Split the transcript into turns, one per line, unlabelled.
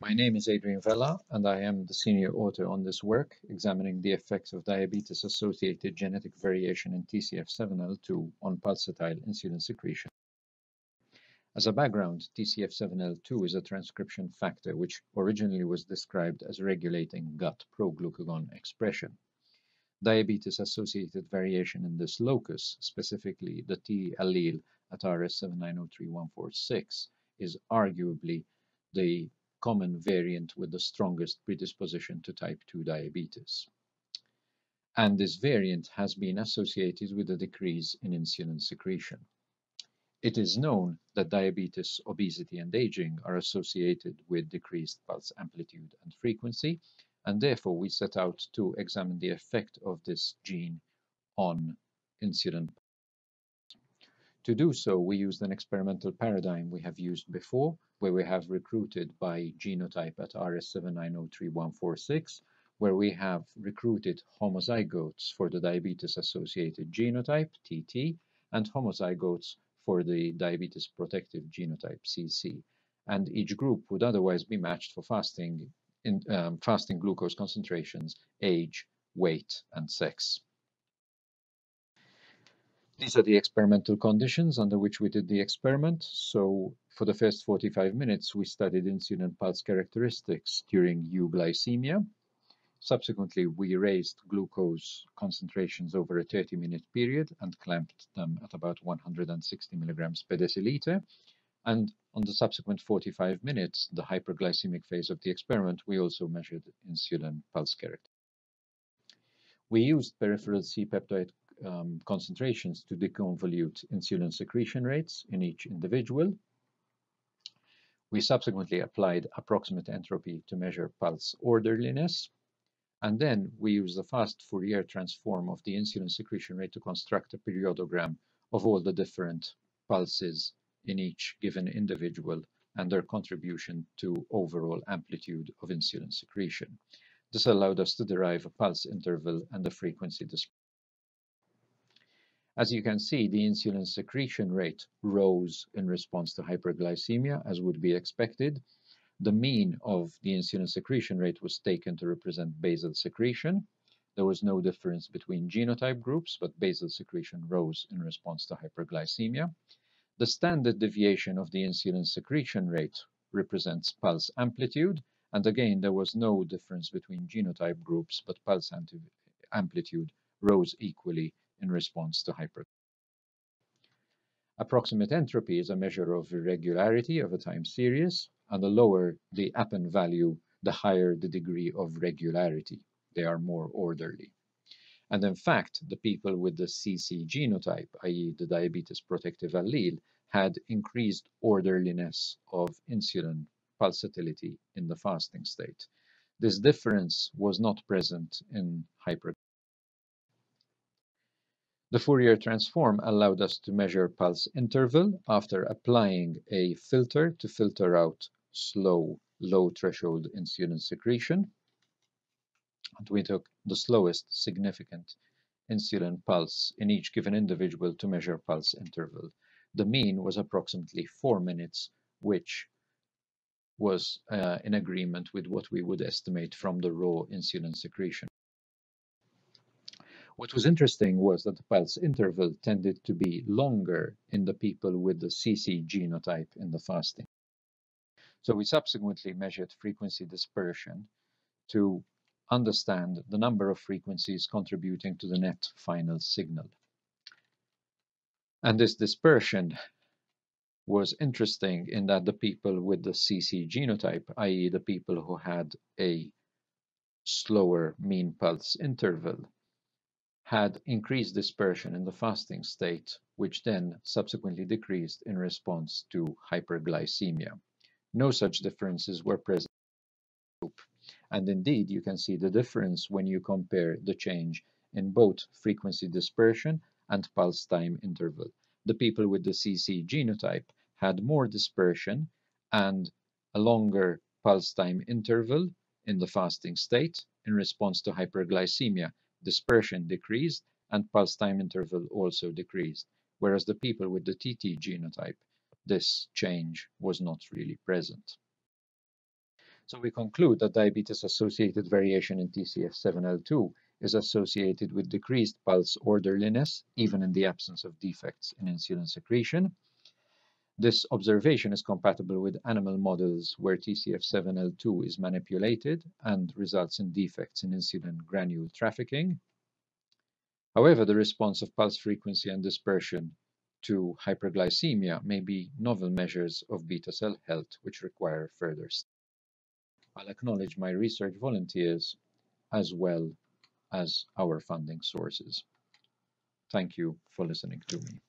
My name is Adrian Vella, and I am the senior author on this work, examining the effects of diabetes-associated genetic variation in TCF7L2 on pulsatile insulin secretion. As a background, TCF7L2 is a transcription factor which originally was described as regulating gut proglucagon expression. Diabetes-associated variation in this locus, specifically the T allele at RS7903146, is arguably the common variant with the strongest predisposition to type 2 diabetes. And this variant has been associated with a decrease in insulin secretion. It is known that diabetes, obesity, and aging are associated with decreased pulse amplitude and frequency, and therefore we set out to examine the effect of this gene on insulin. To do so, we used an experimental paradigm we have used before, where we have recruited by genotype at RS7903146, where we have recruited homozygotes for the diabetes-associated genotype, TT, and homozygotes for the diabetes protective genotype, CC. And each group would otherwise be matched for fasting glucose concentrations, age, weight, and sex. These are the experimental conditions under which we did the experiment. So for the first 45 minutes, we studied insulin pulse characteristics during euglycemia. Subsequently, we raised glucose concentrations over a 30-minute period and clamped them at about 160 milligrams per deciliter. And on the subsequent 45 minutes, the hyperglycemic phase of the experiment, we also measured insulin pulse characteristics. We used peripheral C-peptide concentrations to deconvolute insulin secretion rates in each individual. We subsequently applied approximate entropy to measure pulse orderliness. And then we used a fast Fourier transform of the insulin secretion rate to construct a periodogram of all the different pulses in each given individual and their contribution to overall amplitude of insulin secretion. This allowed us to derive a pulse interval and a frequency dispersion. As you can see, the insulin secretion rate rose in response to hyperglycemia, as would be expected. The mean of the insulin secretion rate was taken to represent basal secretion. There was no difference between genotype groups, but basal secretion rose in response to hyperglycemia. The standard deviation of the insulin secretion rate represents pulse amplitude, and again, there was no difference between genotype groups, but pulse amplitude rose equally in response to hyperglycemia. Approximate entropy is a measure of irregularity of a time series, and the lower the Apen value, the higher the degree of regularity. They are more orderly. And in fact, the people with the CC genotype, i.e. the diabetes protective allele, had increased orderliness of insulin pulsatility in the fasting state. This difference was not present in hyperglycemia. The Fourier transform allowed us to measure pulse interval after applying a filter to filter out slow, low threshold insulin secretion. And we took the slowest significant insulin pulse in each given individual to measure pulse interval. The mean was approximately 4 minutes, which was in agreement with what we would estimate from the raw insulin secretion. What was interesting was that the pulse interval tended to be longer in the people with the CC genotype in the fasting. So we subsequently measured frequency dispersion to understand the number of frequencies contributing to the net final signal. And this dispersion was interesting in that the people with the CC genotype, i.e. the people who had a slower mean pulse interval, had increased dispersion in the fasting state, which then subsequently decreased in response to hyperglycemia. No such differences were present in the group. And indeed, you can see the difference when you compare the change in both frequency dispersion and pulse time interval. The people with the CC genotype had more dispersion and a longer pulse time interval in the fasting state. In response to hyperglycemia, dispersion decreased and pulse time interval also decreased, whereas the people with the TT genotype, this change was not really present. So we conclude that diabetes-associated variation in TCF7L2 is associated with decreased pulse orderliness, even in the absence of defects in insulin secretion. This observation is compatible with animal models where TCF7L2 is manipulated and results in defects in insulin granule trafficking. However, the response of pulse frequency and dispersion to hyperglycemia may be novel measures of beta cell health which require further study. I'll acknowledge my research volunteers as well as our funding sources. Thank you for listening to me.